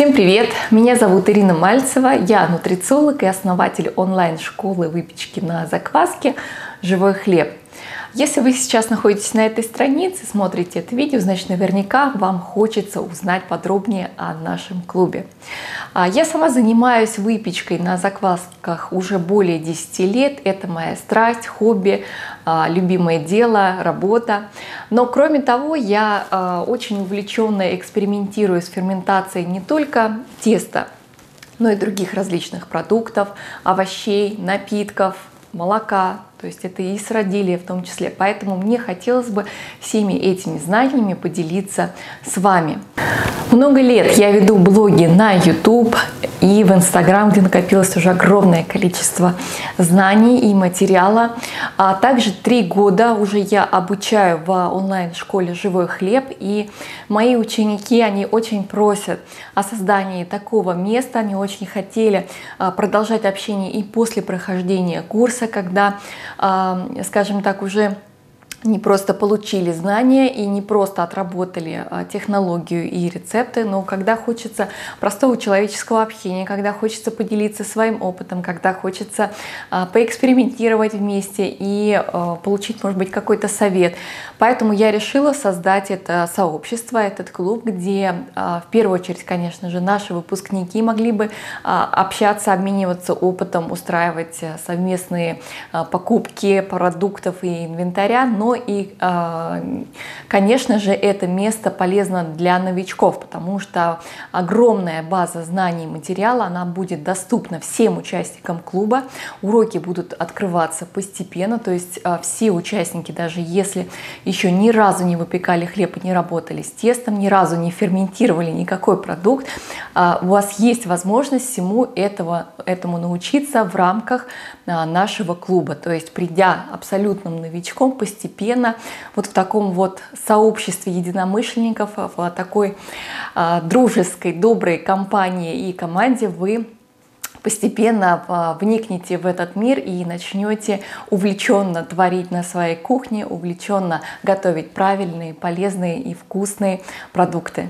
Всем привет! Меня зовут Ирина Мальцева, я нутрициолог и основатель онлайн-школы выпечки на закваске «Живой хлеб». Если вы сейчас находитесь на этой странице, смотрите это видео, значит наверняка вам хочется узнать подробнее о нашем клубе. Я сама занимаюсь выпечкой на заквасках уже более 10 лет. Это моя страсть, хобби, любимое дело, работа. Но кроме того, я очень увлеченно экспериментирую с ферментацией не только теста, но и других различных продуктов, овощей, напитков, молока. То есть это и сыроделие в том числе. Поэтому мне хотелось бы всеми этими знаниями поделиться с вами. Много лет я веду блоги на YouTube и в Instagram, где накопилось уже огромное количество знаний и материала. А также 3 года уже я обучаю в онлайн-школе «Живой хлеб». И мои ученики, они очень просят о создании такого места. Они очень хотели продолжать общение и после прохождения курса, когда, скажем так, уже не просто получили знания и не просто отработали технологию и рецепты, но когда хочется простого человеческого общения, когда хочется поделиться своим опытом, когда хочется поэкспериментировать вместе и получить, может быть, какой-то совет. Поэтому я решила создать это сообщество, этот клуб, где в первую очередь, конечно же, наши выпускники могли бы общаться, обмениваться опытом, устраивать совместные покупки продуктов и инвентаря, но и, конечно же, это место полезно для новичков, потому что огромная база знаний и материала, она будет доступна всем участникам клуба. Уроки будут открываться постепенно, то есть все участники, даже если еще ни разу не выпекали хлеб и не работали с тестом, ни разу не ферментировали никакой продукт, у вас есть возможность всему этому научиться в рамках нашего клуба. То есть придя абсолютным новичком, постепенно вот в таком вот сообществе единомышленников, в такой дружеской, доброй компании и команде вы постепенно вникнете в этот мир и начнете увлеченно творить на своей кухне, увлеченно готовить правильные, полезные и вкусные продукты.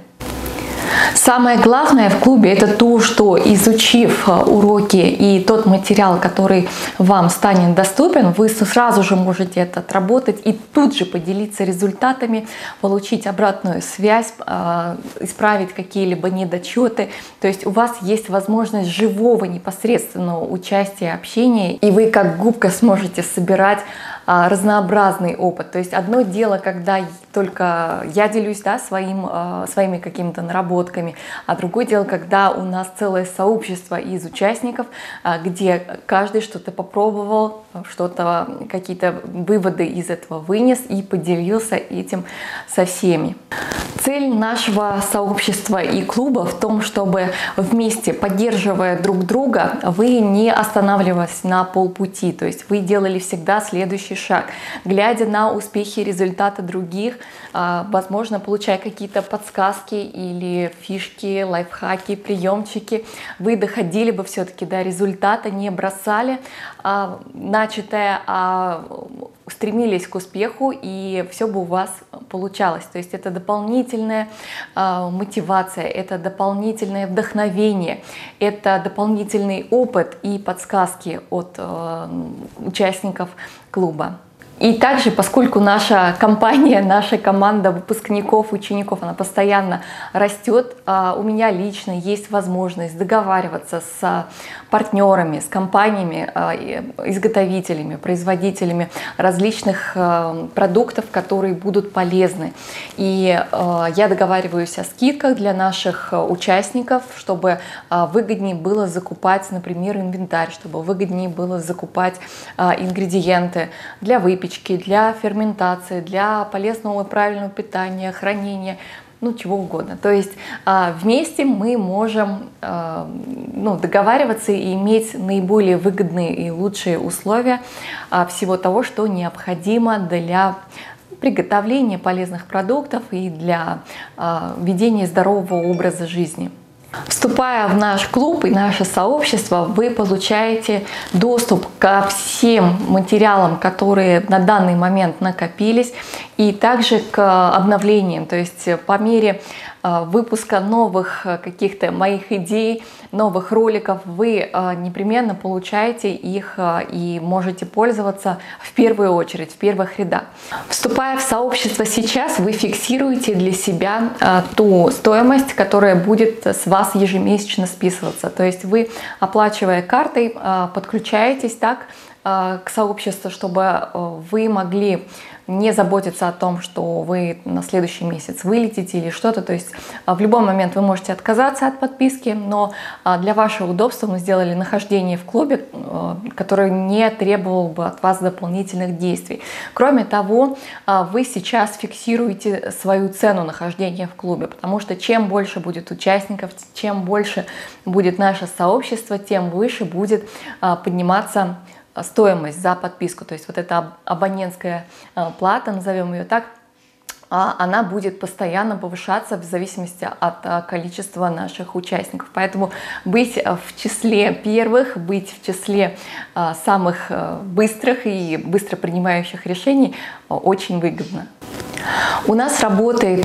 Самое главное в клубе — это то, что, изучив уроки и тот материал, который вам станет доступен, вы сразу же можете это отработать и тут же поделиться результатами, получить обратную связь, исправить какие-либо недочеты. То есть у вас есть возможность живого непосредственного участия, общения, и вы как губка сможете собирать разнообразный опыт. То есть одно дело, когда только я делюсь, да, своими какими-то наработками, а другое дело, когда у нас целое сообщество из участников, где каждый что-то попробовал, какие-то выводы из этого вынес и поделился этим со всеми. Цель нашего сообщества и клуба в том, чтобы вместе, поддерживая друг друга, вы не останавливались на полпути, то есть вы делали всегда следующий шаг, глядя на успехи и результаты других, возможно, получая какие-то подсказки или фишки, лайфхаки, приемчики, вы доходили бы все-таки до результата, не бросали начатое, а стремились к успеху, и все бы у вас получалось. То есть это дополнительная мотивация, это дополнительное вдохновение, это дополнительный опыт и подсказки от участников клуба. И также, поскольку наша компания, наша команда выпускников, учеников, она постоянно растет, у меня лично есть возможность договариваться с партнерами, с компаниями, изготовителями, производителями различных продуктов, которые будут полезны. И я договариваюсь о скидках для наших участников, чтобы выгоднее было закупать, например, инвентарь, чтобы выгоднее было закупать ингредиенты для выпечки, для ферментации, для полезного и правильного питания, хранения, ну чего угодно. То есть вместе мы можем договариваться и иметь наиболее выгодные и лучшие условия всего того, что необходимо для приготовления полезных продуктов и для ведения здорового образа жизни. Вступая в наш клуб и наше сообщество, вы получаете доступ ко всем материалам, которые на данный момент накопились, и также к обновлениям. То есть по мере выпуска новых каких-то моих идей, новых роликов, вы непременно получаете их и можете пользоваться в первую очередь, в первых рядах. Вступая в сообщество сейчас, вы фиксируете для себя ту стоимость, которая будет с вас ежемесячно списываться. То есть вы, оплачивая картой, подключаетесь так к сообществу, чтобы вы могли не заботиться о том, что вы на следующий месяц вылетите или что-то. То есть в любой момент вы можете отказаться от подписки, но для вашего удобства мы сделали нахождение в клубе, которое не требовало бы от вас дополнительных действий. Кроме того, вы сейчас фиксируете свою цену нахождения в клубе, потому что чем больше будет участников, чем больше будет наше сообщество, тем выше будет подниматься стоимость за подписку. То есть вот эта абонентская плата, назовем ее так, она будет постоянно повышаться в зависимости от количества наших участников. Поэтому быть в числе первых, быть в числе самых быстрых и быстро принимающих решений очень выгодно. У нас работает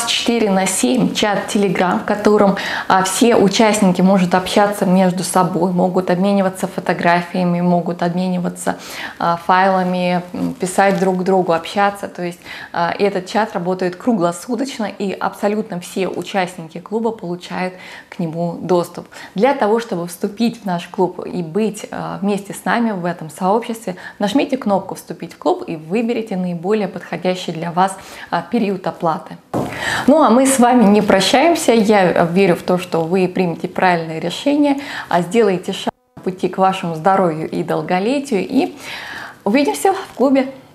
24/7 чат Telegram, в котором все участники могут общаться между собой, могут обмениваться фотографиями, могут обмениваться файлами, писать друг другу, общаться. То есть этот чат работает круглосуточно, и абсолютно все участники клуба получают к нему доступ. Для того, чтобы вступить в наш клуб и быть вместе с нами в этом сообществе, нажмите кнопку «Вступить в клуб» и выберите наиболее подходящий для вас период оплаты. Ну а мы с вами не прощаемся. Я верю в то, что вы примете правильное решение, сделаете шаг по пути к вашему здоровью и долголетию, и увидимся в клубе.